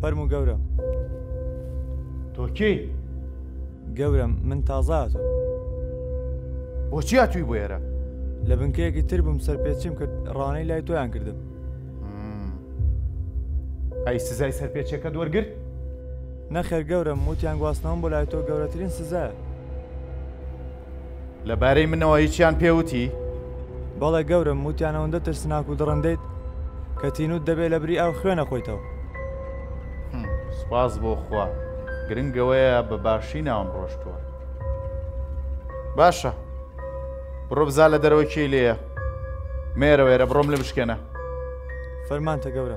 فەرموو گەورە. تۆ کێی؟ گەورم من تازاتۆ. بۆچی هاتووی بۆ ئێرە؟ لە بنکەیەکی تر بووم سەرپێچیم کرد ڕانەی لای تۆیان کردم. ئەی سزای سەرپێچەکەت وەرگرت؟ نەخێر گەورم وتیان گواستنەوەم بۆ لای تۆ گەورەترین سزایە. لەبارەی منەوە هیچیان پێوتی؟ بەڵێ گەورم وتیان ئەوەندە ترسناک و دڕندەیت کە تینوت دەبێت لە بری ئاو خوێنە خۆیتەوە. سوپاس بۆ خوا گرنگەوەیە بە باشی ناوم ڕۆشتووە. باشە بڕۆ بزا لە دەرەوە کێی لێیە مێرەوێرە بڕۆم لە بشکێنە. فەرمانتە گەورە.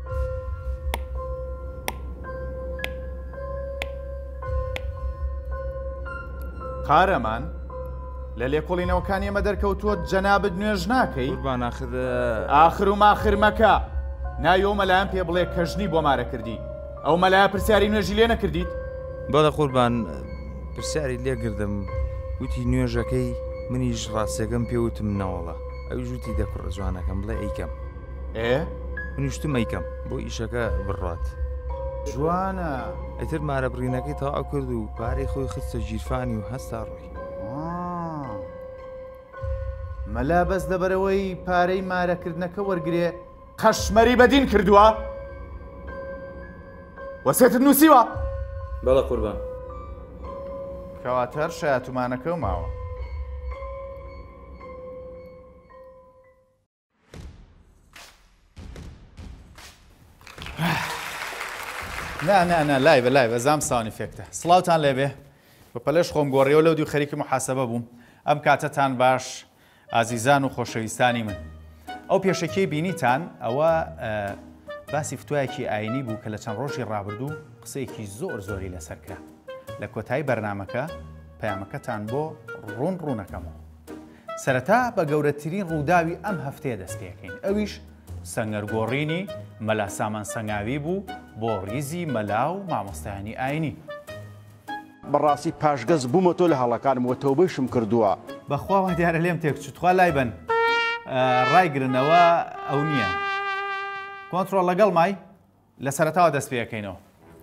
قارەمان لە لێکۆڵینەوەکانی ئێمە دەرکەوتووە جەنابەت نوێژ ناکەی؟ قوربان ئاخر و ماخر مەکە. نایۆ مەلایەن پێ بڵێ کەژنی بۆ مارە کردی. ئەو مەلایە پرسیاری نوێژی لێ نەکردیت؟ بەڵێ قوربان پرسیاری لێگردم وتی نوێژەکەی منیش ڕاستیەکەم پێوتم نەوەڵە ئەو ژووتی دەکڕ جوانەکەم بڵێ ئەیکەم. منیشتم ئەیکەم بۆ ئیشەکە بڕات. جوانە. ئەتر مارە بڕینەکەی تەواو کرد و پارەی خۆی خستە گیرفانی و هەستا ڕووی. مەلا بەس لەبەرەوەی پارەی مارەکردنەکە وەرگێ قەشمەری بەدین کردووە؟ وەسێتت نووسیوە؟ بەڵە قوربان. کەواتە شایەتومانەکە و ماوە. نه لای بە زام ساونی فێکتە. سڵاوتان لێبێ بە پەلەش خۆم گۆڕیەوە لەو دوو خەریکی محاسەبە بووم. ئەم کاتەتان باش ئازیزان و خۆشەویستانی من. ئەو پێشەکەی بینیتان ئەوە باسی فتوایەکی ئاینی بوو کە لە چەند ڕۆژی ڕابردوو قسەیەکی زۆری لەسەر کرا. لە کۆتایی بەرنامەکە پەیامەکەتان بۆ ڕوونەکەمەوە. سەرەتا بە گەورەترین ڕووداوی ئەم هەفتەیە دەست پێەکەین. ئەویش سەنگەرگۆڕینی مەلا سامان سەنگاوی بوو بۆ ڕیزی مەلا و مامۆستایانی ئاینی. بەڕاستی پاشگەز بوومەتۆ لە هەڵەکانم وە تەوبەیشم کردووە. بەخوا وا دیارە لێم تێکچوتخوا لای بن ڕایگرنەوە ئەو نییە. کۆنتڕۆڵ لەگەڵ مای لە سەرەتاوە دەست پێەکەینەوە.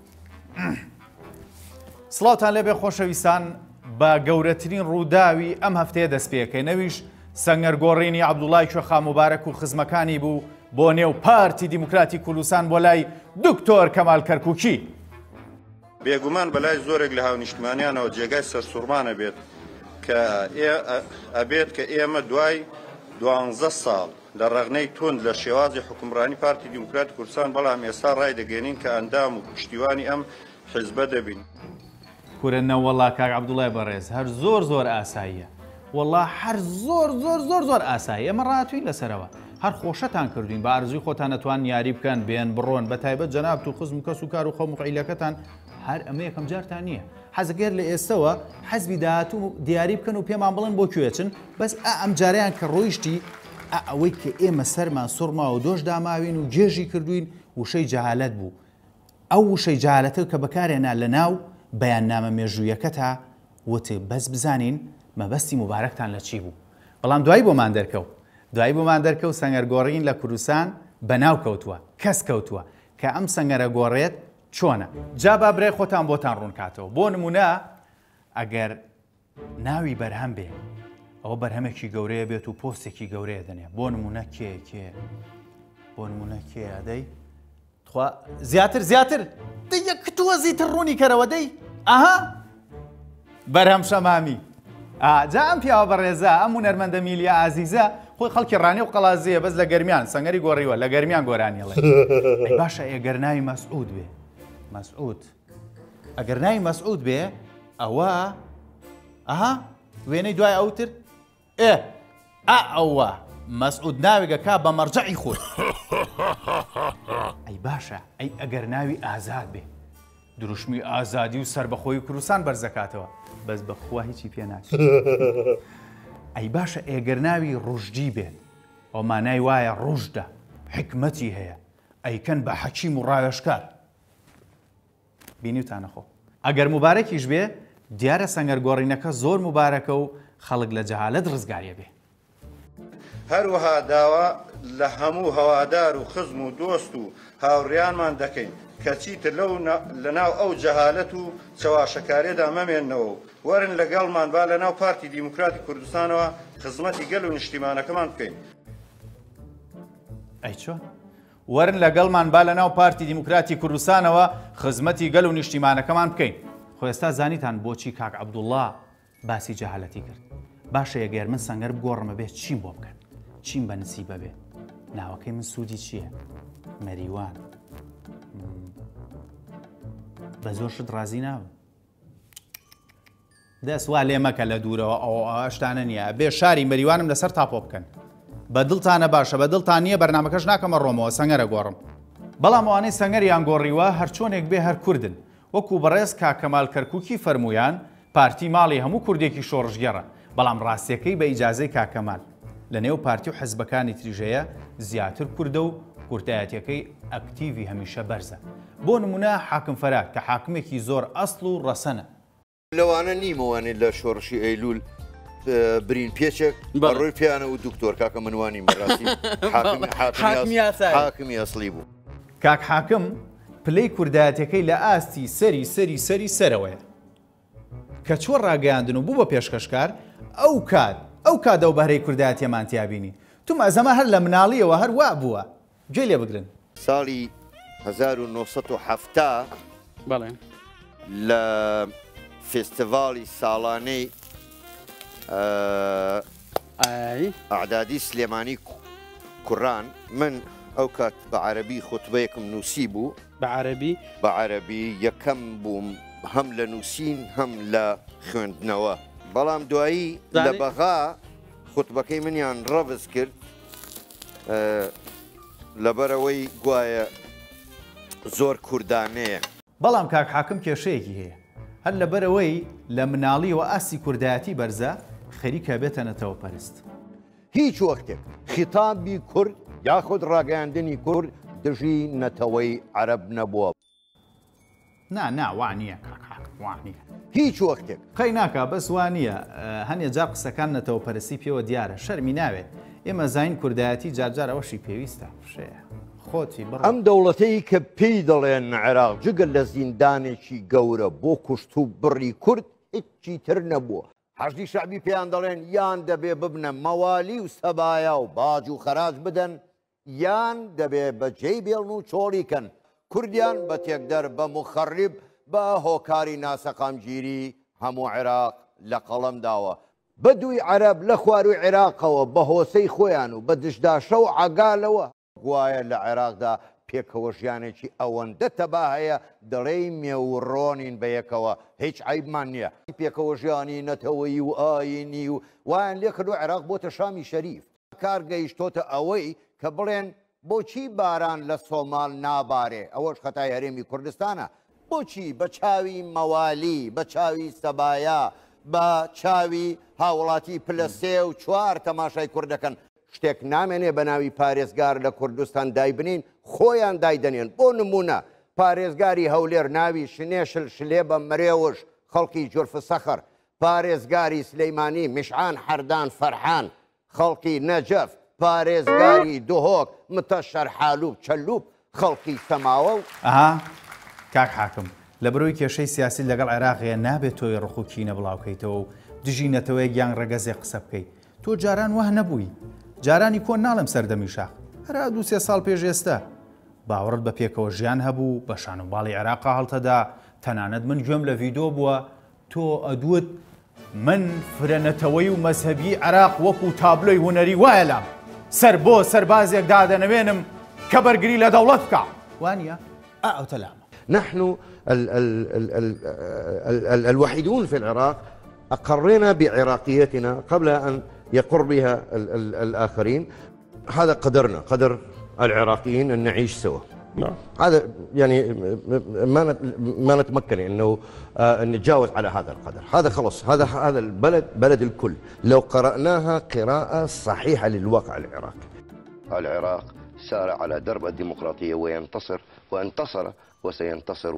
سڵاوتان لێبێ خۆشەویستان بە گەورەترین ڕووداوی ئەم هەفتەیە دەست پێەکەینەویش سەنگەرگۆڕینی عەبدوڵای کوێخا موبارەک و خزمەکانی بوو بۆ نێو پارتی دیموکراتی کوردستان بۆ لای دکتۆر کەمال کەرکووکی. بێگومان بەلای زۆرێک لە هاونیشتمانیانەوە جێگای سەرسوڕمانە بێت کە ئەبێت کە ئێمە دوای 12 ساڵ لە ڕەغنەی تۆند لە شێوازی حکومڕانی پارتی دیموکراتی کوردستان بەڵام ئێستا ڕای دەگەێنین کە ئەندام و پشتیوانی ئەم حیزبە دەبین. کورە وەڵا کاک عەبدوڵای بەڕێز هەر زۆر ئاساییە. وەڵا هەر زۆر ئاسایی. ئێمە ڕاتوین لەسەرەوە. هەر خۆشەتان کردوین بە ئارزوی خۆتان نەتوان یاری بکەن بێن بڕۆن بە تایبەت جەناب و خزم کەس و کار و خەم و قەیلەکەتان هەر ئەمە یەکەم جارتان نییە. حەزەگەر لە ئێستەوە حەزبی داهاتوو دیاری بکەن و پێمان بڵێن بۆ کوێچن بەس ئەم جاریان کە ڕۆیشتی ئەوەی کە ئێمە سەرمان سوڕما و دۆش داماوین و گێژی کردوین وشەی جەهالەت بوو. ئەو وشەی جەهالەتە کە بەکارێنا لە ناو بەیاننامە مێژوویەکە تا وتێ بەس بزانین مەبەستی مبارەکتان لە چی بوو. بەڵام دوایی بۆمان دەرکەوت سەنگەرگۆڕین لە کوردستان بەناو کەوتووە کەس کەوتووە کە ئەم سەنگەرە گۆڕێت چۆنە. جا با برێ خۆتان بۆتان ڕوون کاتەوە. بۆ نمونە ئەگەر ناوی بەرهەم بێ ئەوە بەرهەمێکی گەورەیە بێت و پۆستێکی گەورەیە دەنێ. بۆ نمونە کێ ئەدەی زیاتر کتووە زیتر ڕوونی کەرەوە دەی ئاها بەرهەم شەمامی. جا ئەم پیاوە بەڕێزە ئەم هونەرمەندە میلیە ئازیزە خۆی خەڵکی ڕانی و قەڵازیە بەس لە گەرمیان سەنگەری گۆڕیوە لە گەرمیان گۆرانیڵێ. باشە ئەگەر ناوی مەسعود بێ ئەگەر ناوی مەسعود بێ ئەوە وێنەی دوای ئەوتر ئەوە مەسعود ناوێگەکا بە مەرجەعی خۆی. ئەی باشە ئەگەر ناوی ئازاد بێ دروشمی ئازادی و سربەخۆی کوردستان بەرزەکاتەوە بەس بەخوا هیچی پێ ناکرێت. ئەی باشە ئێگەر ناوی ڕژدی بێت ئەو مانای وایە ڕژدە حکمەتی هەیە ئەیکەن بە حەکیم و ڕاوێژکار. بینیوتانە خۆ ئەگەر مبارەکیش بێ دیارە سەنگەرگۆڕینەکە زۆر مبارەکە و خەڵک لە جەهالەت ڕزگاریە بێ. هەروەها داوا لە هەموو هەوادار و خزم و دۆست و هاوڕێیانمان دەکەین کە چیتر لەناو ئەو جەهالەت و چەواشەکارێدا مەمێننەوە وەرن لەگەڵمان با لەناو پارتی دیموکراتی کوردستانەوە خزمەتی گەل و نیشتیمانەکەمان بکەین. ئەی چۆن؟ وەرن لەگەڵمان با لەناو پارتی دیموکراتی کوردستانەوە خزمەتی گەل و نیشتیمانەکەمان بکەین. خۆ ئێستا زانیتان بۆچی کاک عەبدوڵڵا باسی جەهالەتی کرد. باشە ئەگەر من سەنگەر بگۆڕمە بێت چیم بۆ بکەن؟ چیم بە نسیبە بێ؟ ناوەکەی من سوودی چییە؟ مەریوان. بە زۆر شت ڕازی ناوم. دەسوا لێ مەکە لە دوورەوە ئەو شتانە نییە. بێ شاری مەریوانم لەسەر تاپۆ بکەن. بە دڵتانە باشە بە دڵتان نییە بەرنامەکەش ناکەمە ڕۆمەوە سەنگەرە گۆڕم. بەڵام ئەوانەی سەنگەریان گۆڕیوە هەر چۆنێک بێ هەر کوردن. وەکو بەڕێز کاک کەمال کەرکووکی فەرمویان پارتی ماڵی هەموو کوردێکی شۆڕژگەڕە. بەڵام ڕاستیەکەی بە ئیجازەی کاک کەمال لە نێو پارتی و حزبەکانی تریژەیە زیاتر کوردە و کورتایەتەکەی ئەکتیڤی هەمیشە بەرزە. بۆ نمونە حاکم فەرات کە حاکمێکی زۆر ئەسڵ و ڕەسەنە. لەوانە نیمەوانێت لە شۆڕشی ئەیلول برین پێچێک بەڕۆی پیانە و دکتۆر کاکە منوانی مەراسی حاکمی ئەسڵی بوو. کاک حاکم پلەی کوردایەتەکەی لە ئاستی سەری سەرەوەیە کە چۆن ڕاگەیاندن و بوو بە پێشکەشکار ئەو کات ئەو بەهرەی کوردایەتیەمان تیابینی. تو مەزەمە هەر لە مناڵیەوە هەر وا بووە. گوێ لێ بگرن. ساڵی 1970 بەڵێ لە فێستیڤاڵی ساڵانەی ئەعدادی سلێمانی کوڕان من ئەو کات بە عەرەبی خوتبەیەکم نووسی بوو بە عەرەبی یەکەم بووم هەم لە نووسین هەم لە خوێندنەوە. بەڵام دوایی لە بەغا خوتبەکەی منیان ڕەڤز کرد لەبەرەوەی گوایە زۆر کوردانەیە. بەڵام کاک حاکم کێشەیەکی هەیە هەر لەبەرەوەی لە مناڵیەوە ئاسی کوردایەتی بەرزە خەریکە بێتەنەتەوە پەرست. هیچ وەختێک خیتابی کورد یاخود ڕاگەاندنی کورد دژی نەتەوەی عەرەب نەبووە. وانییە کاکوانیە هیچ وەختێک قەی ناکە بەس وانییە هەنێ جار قسەکان نەتەوە پەرستی پێوە دیارە شەرمی ناوێت ئێمە زین کوردایەتی جارجار ئەوەشی پێویستە شەیە خۆتی ئەم دەوڵەتەی کە پێی دەڵێن عێراق جگەل لە زیندانێکی گەورە بۆ کوشت و بڕی کورد هیچی تر نەبووە. حەشدی شەعبی پێیان دەڵێن یان دەبێ ببنە مەوالی و سەبایە و باج و خەراج بدەن یان دەبێ بەجێی بێڵن و چۆڵیکەن. کوردیان بە تێکدەر بە مخەڕیب بە هۆکاری ناسەقامگیری هەموو عێراق لە قەڵەم داوە. بە دووی عەرەب لە خواروی عێراقەوە بە هۆسەی خۆیان و بە دشداشە و عەگالەوە گوایە لە عێراقدا پێکەوە ژیانێکی ئەوەندە تەبا هەیە دەڵێی مێوڕۆنین بە یەکەوە هیچ عیبمان نییە. پێکەوە ژیانی نەتەوەی و ئاینی و وایان لێ کردو عێراق بۆتە شامی شەریف. کار گەیشتۆتە ئەوەی کە بڵێن بۆچی باران لە سۆمال نابارێ ئەوەش خەتای هەرێمی کوردستانە. بۆچی بە چاوی مەوالی بە چاوی سەبایە بە چاوی هاوڵاتی پلە 3 و 4 تەماشای کوردەکەن شتێک نامێنێ بە ناوی پارێزگار لە کوردستان دای بنین خۆیان دایدەنێن. بۆ نمونە پارێزگاری هەولێر ناوی شنێشل شلێ بە مرێوش خەڵکی جورف سەخر، پارێزگاری سلەیمانی میشعان حەردان فەرحان خەڵکی نەجەف، پارێزگاری دهۆک متەشەر حالوب چەلوب خەڵکی سەماوە و کاک حاکم لە بەرەوەی کێشەی سیاسی لەگەڵ عێراقیە نابێت تۆی ڕخوکینە بڵاوکەیتەوە و دژینەتەوەی گیان ڕەگەزێ قسە بکەیت. تۆ جاران وە نەبووی جارانی کۆن ناڵم سەردەمی شاخ هەرا 2-3 ساڵ پێش ئێستا باوەڕت بە پێکەوە ژیان هەبوو بە شانوباڵی عێراقا هەڵتەدا تەنانەت من گوێم لە ڤیدۆ بووە تۆ ئەدوت من فرەنەتەوەی و مەزهەبی عێراق وەکو تابلۆی هونەری وایە لام سەر بۆ سەربازێک دادەنەوێنم کە بەرگری لە دەوڵەت بکە وانە ئەو تەلامە. نحن الوحيدون في العراق أقرينا بعراقيتنا قبل أن يقر بها الآخرين. هذا قدرنا قدر العراقيين أن نعيش سوا. نعم. هذا يعني ما نتمكن انه نتجاوز على هذا القدر. هذا خلص هذا البلد بلد الكل لو قرأناها قراءة صحيحة للواقع العراقي. العراق سار على درب الديمقراطية وينتصر وانتصر وسينتصر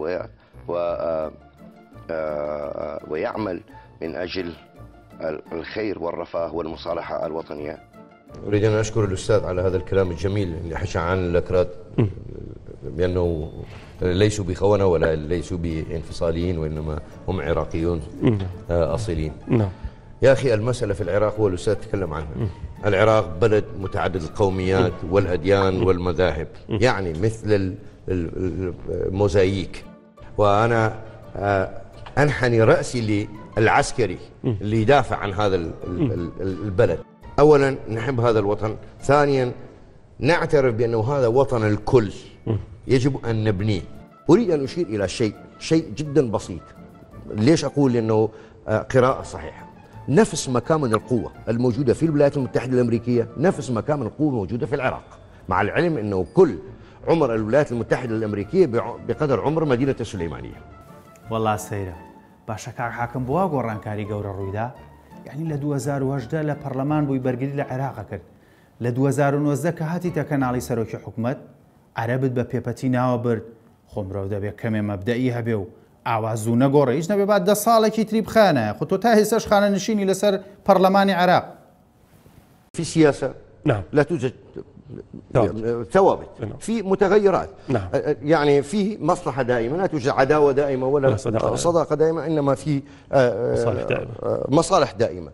ويعمل من أجل الخير والرفاه والمصالحة الوطنية أريد أن أشكر الأستاذ على هذا الكلام الجميل اللي حكى عن الأكراد بأنه ليسوا بخونة ولا ليسوا بانفصاليين وإنما هم عراقيون أصيلين. يا أخي المسألة في العراق هو الأستاذ تكلم عنها. العراق بلد متعدد القوميات والأديان والمذاهب، يعني مثل الموزاييك. وأنا أنحني رأسي للعسكري اللي يدافع عن هذا البلد. أولا نحب هذا الوطن، ثانيا نعترف بأنه هذا وطن الكل يجب أن نبنيه. أريد أن أشير إلى شيء جدا بسيط. ليش أقول أنه قراءة صحيحة؟ نفس مكامن القوة الموجودة في الولايات المتحدة الأمريكية نفس مكامن القوة الموجودة في العراق، مع العلم أنه كل عمر الولايات المتحدة الأمريكية بقدر عمر مدينة السليمانية. والله سيرة باشا كاك حاكم بوا گۆڕانکاری گەورە ڕوویدا، یعنی لە 2010 لە پەرلەمان بووی بەرگری لە عێراق کرد. لە 2019 کە هاتیتە کەناڵی سەرۆکی حکوومەت عەرەبت بە پێپەتی ناوە برد، خۆمرەو دەبێت کەمێ مەبدەئی هەبێ و ئاوازوو نەگۆڕێ، هیچ نەبێ بعد 10 ساڵێکی تری بخانە، خۆ تۆ تا هێسەش خانە نشینی لەسەر پەرلەمانی عێراق. في سياسة لا توجد ثوابت، في متغيرات. يعني في مصلحة دائمة، لا توجد عداوة دائمة ولا صداقة دائمة، إنما في مصالح دائمة.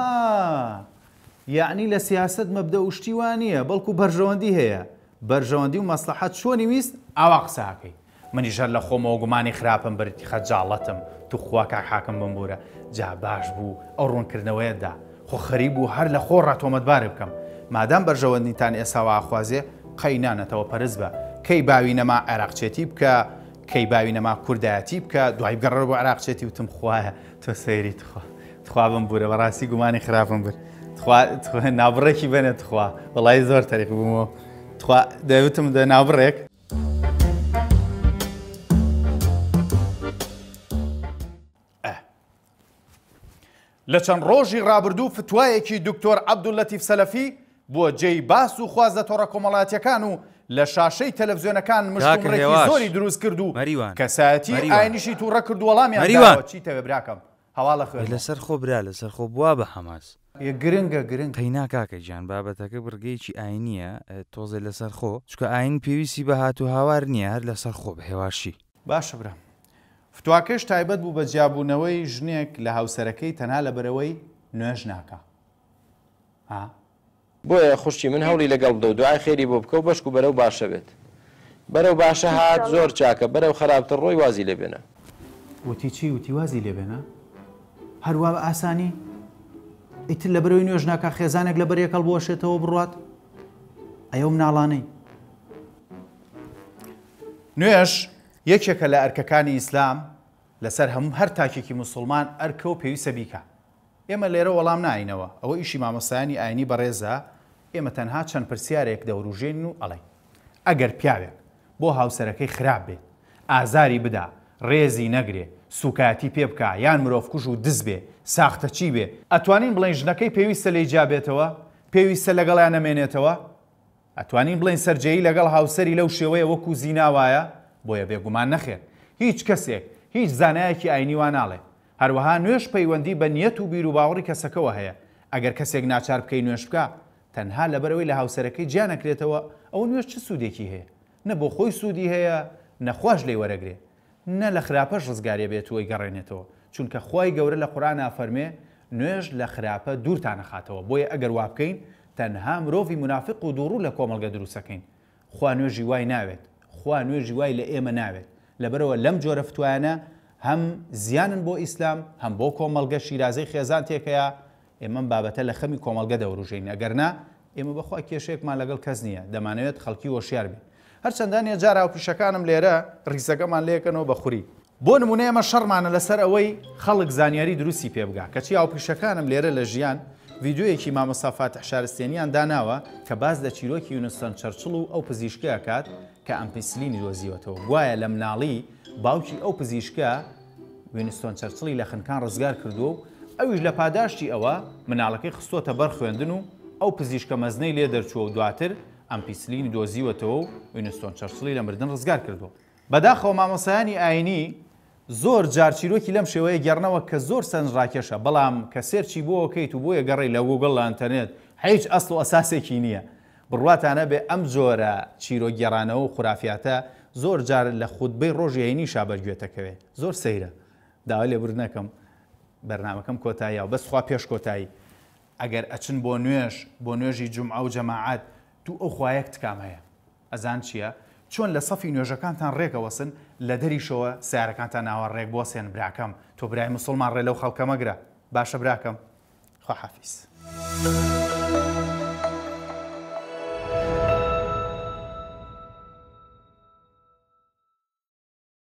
يعني لسياسة مبدأ اشتوانية بلكو برجواندي هي برجواندي ومصلحات شوني ويست أو قساكي منی ژەر لە خۆمەوە گومانی خراپم بردی خەجاڵەتم تو خوا کاک حاکم بمبورە جا باش بوو ئەو ڕوونکردنەوەیەدا خۆ خەریب بوو هەر لە خۆ ڕاتۆمەتبارێ بکەم مادام بەرژەوەندیتان ئێساوا ئاخوازێ قەی نانەتەوە پەرز بە کەی باوی نەما عێراقچێتی بکە کەی باوی نەما کوردایەتی بکە دوای بگەڕێ بۆ عێراقچێتی وتم خوایە تۆ سەیری تخوا بمبورە بەڕاستی گومانی خراپم برد ناوبڕێکی بێنێت خوا وەڵای زۆر تەریق بوومەوە دەوتم دە ناوبڕێک لە چەند ڕۆژی ڕابردوو فتوایەکی دکتۆر عەبدولەتیف سەلەفی بۆ جێی باس و خوازدەتۆڕە کۆمەڵایەتیەکان و لە شاشەی تەلەڤیزیۆنەکان مشتومڕێکی زۆری دروست کرد و کەسایەتی ئاینیشی تووڕە کرد وەڵامیان داوە چیتەوێ براکەم هەواڵە خوێن لەسەر خۆ برا لەسەر خۆ بوا بە حەماس گرنگە قەینا کاکە گیان بابەتەکە بڕگەیەکی ئاینیە تۆزێ لەسەر خۆ چکە ئاین پێویستی بە هات و هاوار نییە هەر لەسەر خۆ بە هێواشی باشە برا فتواکەش تایبەت بوو بە جیابوونەوەی ژنێک لە هاوسەرەکەی تەنها لە بەرەوەی نوێژ ناکە بۆیە خوشتی من هەوڵی لەگەڵ بدە و دوای خێری بۆ بکە و بەشک و بەرەو باشە بێت بەرەو باشە هات زۆر چاکە بەرەو خراپتر ڕۆی وازی لێبێنە وتی چی وتی وازی لێبێنە هەروە بە ئاسانی ئیتر لە بەرەوەی نوێژ ناکە خێزانێک لە بەرێکەڵ بۆشێتەوە بڕات ئەوە مناڵانەی نوێژ یەکێکە لە ئەرکەکانی ئیسلام لەسەر هەموو هەر تاکێکی موسڵمان ئەرکە و پێویستە بیکە ئێمە لێرە وەڵام ناینەوە ئەوە ئیشی مامۆستایانی ئاینی بەڕێزە ئێمە تەنها چەند پرسیارێک دەوروژێن و ئەڵێ ئەگەر پیاوێک بۆ هاوسەرەکەی خراپ بێت ئازاری بدا ڕێزی نەگرێ سوکاتی پێ بکە یان مرۆڤ کوژ و دز بێ ساختە چی بێ ئەتوانین بڵێن ژنەکەی پێویستە لێی جابێتەوە پێویستە لەگەڵیان نەمێنێتەوە ئەتوانین بڵێن سەرجەیی لەگەڵ هاوسەری لەو شێوەیە وەکو زیناوایە بۆیە بێگومان نەخێر هیچ کەسێک هیچ زانایەکی ئاینی وا ناڵێ هەروەها نوێژ پەیوەندی بە نیەت و بیر و باوەڕی کەسەکەەوە هەیە ئەگەر کەسێک ناچار بکەی نوێژ بکە تەنها لەبەرەوەی لە هاوسەرەکەی جیانەکرێتەوە ئەو نوێژ چ سوودێکی هەیە نە بۆ خۆی سوودی هەیە نەخواش لێی وەرەگرێ نە لە خراپەش ڕزگارێ بێت وی گەڕێنێتەوە چونکە خوای گەورە لە قورئان ئافەرمێ نوێژ لە خراپە دوورتان نەخاتەوە بۆیە ئەگەر وا بکەین تەنها مرۆڤی منافق و دووڕوو لە کۆمەڵگە دروستەکەین خوا نوێژی وای ناوێت خوا نوێژی وای لە ئێمە ناوێت لەبەرەوە لەم جۆرە فتوایانە هەم زیانن بۆ ئیسلام هەم بۆ کۆمەڵگە شیرازەی خێزان تێکەیە ئێمە بابەتە لە خەمی کۆمەڵگە دەوروژین ئەگەرنا ئێمە بەخوا کێشەیەکمان لەگەڵ کەس نییە دەمانەوێت خەڵکی وەشیار بێ هەرچەندان ێجار هاوپیشەکانم لێرە ڕیزەکەمان لێکەنەوە بە خوری بۆ نمونە ئێمە شەڕمانە لەسەر ئەوەی خەڵک زانیاری دروستی پێ بگا کەچی هاوپیشەکانم لێرە لە ژیان ڤیدیۆیەکی مامۆستا فاتح شارستێنیان داناوە کە باز لە چیرۆکی وینستۆن چەرچڵ و ئەو پزیشکە ئەکات کە ئەمپیسلینی دۆزیوەتەوە گوایە لە مناڵی باوکی ئەو پزیشکە وینستۆن چەرچڵی لە خنکان ڕزگار کردووە و ئەویش لە پاداشتی ئەوە مناڵەکەی خستۆتە بەر خوێندن و ئەو پزیشکە مەزنەی لێ دەرچووە و دواتر ئەمپیسلینی دۆزیوەتەوە و وینستۆن چەرچڵی لە مردن ڕزگار کردووە بەداخەوە مامۆسایانی ئاینی زۆر جار چیرۆکی لەم شێوەیە گەڕنەوە کە زۆر سەرنجڕاکێشە بەڵام کە سێرچی بۆ ئەوکەیت و بۆیە گەڕی لە گوگڵ لە ئینتەرنێت هیچ ئەسڵ و ئەساسێکی نییە بڕواتانە بێ ئەم جۆرە چیرۆ گێڕانەوە و خورافیاتە زۆر جار لە خودبەی ڕۆژی هەینی شابەرگوێتەکەوێ زۆر سەیرە داوا لێبور نەکەم بەرنامەکەم کۆتاییە و بەسخوا پێش کۆتایی ئەگەر ئەچن بۆ نوێژی جومعە و جەماعەت تو ئەو خوایەک تکام هەیە ئەزان چییە؟ چۆن لە سەفی نوێژەکانتان ڕێکەوەسن لە دەریشەوە سیارەکانتان ناوە ڕێک بۆسێن براکەم تۆ برای مسلمان ڕێ لەو خەڵکە مەگرە باشە براکەم خواحافیز.